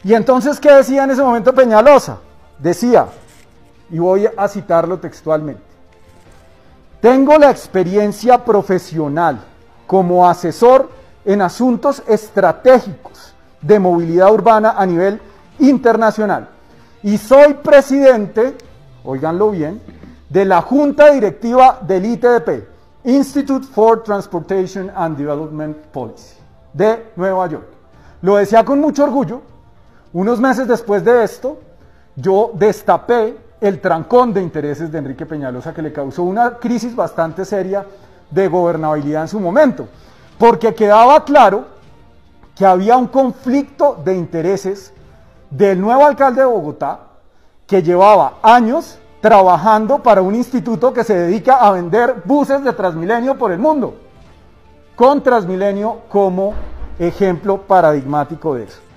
Y entonces, ¿qué decía en ese momento Peñalosa? Decía, y voy a citarlo textualmente: tengo la experiencia profesional como asesor en asuntos estratégicos de movilidad urbana a nivel internacional y soy presidente, óiganlo bien, de la Junta Directiva del ITDP, Institute for Transportation and Development Policy, de Nueva York. Lo decía con mucho orgullo. Unos meses después de esto, yo destapé el trancón de intereses de Enrique Peñalosa, que le causó una crisis bastante seria de gobernabilidad en su momento, porque quedaba claro que había un conflicto de intereses del nuevo alcalde de Bogotá, que llevaba años trabajando para un instituto que se dedica a vender buses de Transmilenio por el mundo, con Transmilenio como ejemplo paradigmático de eso.